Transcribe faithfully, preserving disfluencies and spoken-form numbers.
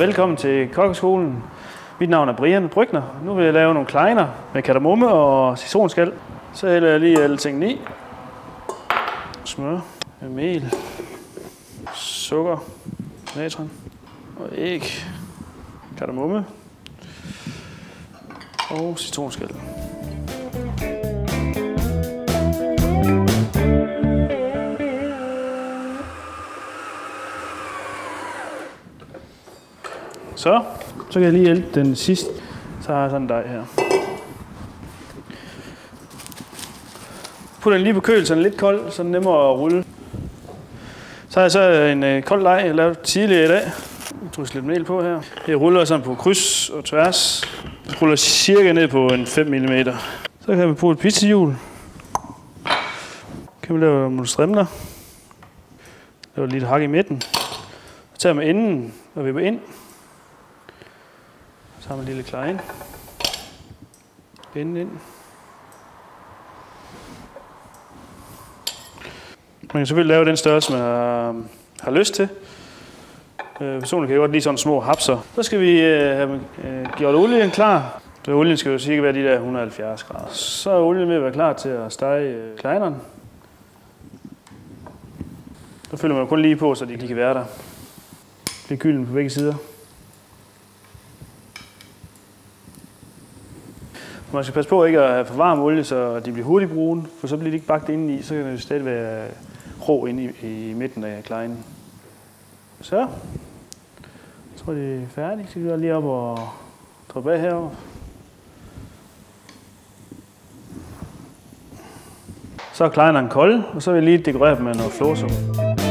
velkommen til Kokkeskolen. Mit navn er Brian Brygner. Nu vil jeg lave nogle kleiner med kardemomme og citronskal. Så hælder jeg lige alle tingene i. Smør, mel, sukker, natron og æg, kardemomme og citronskal. Så, så kan jeg lige hjælpe den sidste. Så har jeg sådan en dej her. Put den lige på køl, så den er lidt kold, så den er nemmere at rulle. Så har jeg så en øh, kold dej, jeg lavede tidligere i dag. Jeg drysser lidt mel på her. Jeg ruller sådan på kryds og tværs. Jeg ruller cirka ned på en fem millimeter. Så kan vi bruge et pizzahjul. Kan vi lave nogle strimler. Lave lidt hak i midten. Så tager man enden og vipper ind. Så har man en lille klein. Enden ind. Man kan selvfølgelig lave den størrelse, man har, har lyst til. Øh, personligt kan jeg godt lide sådan små hapser. Så skal vi øh, have øh, gjort olien klar. Så olien skal jo cirka være de der et hundrede og halvfjerds grader. Så er olien ved at være klar til at stege øh, kleineren. Så fylder man kun lige på, så de kan være der. Det er gylden på begge sider. Man skal passe på ikke at have for varm olie, så de bliver hurtigt brune, for så bliver de ikke bagt indeni, så kan det jo stadig være rå inde i, i midten af kleinen. Så. Jeg tror, det er færdigt. Så vi lige op og trykke bag herover. Så er kleineren kold, og så vil jeg lige dekorere dem med noget florsukker.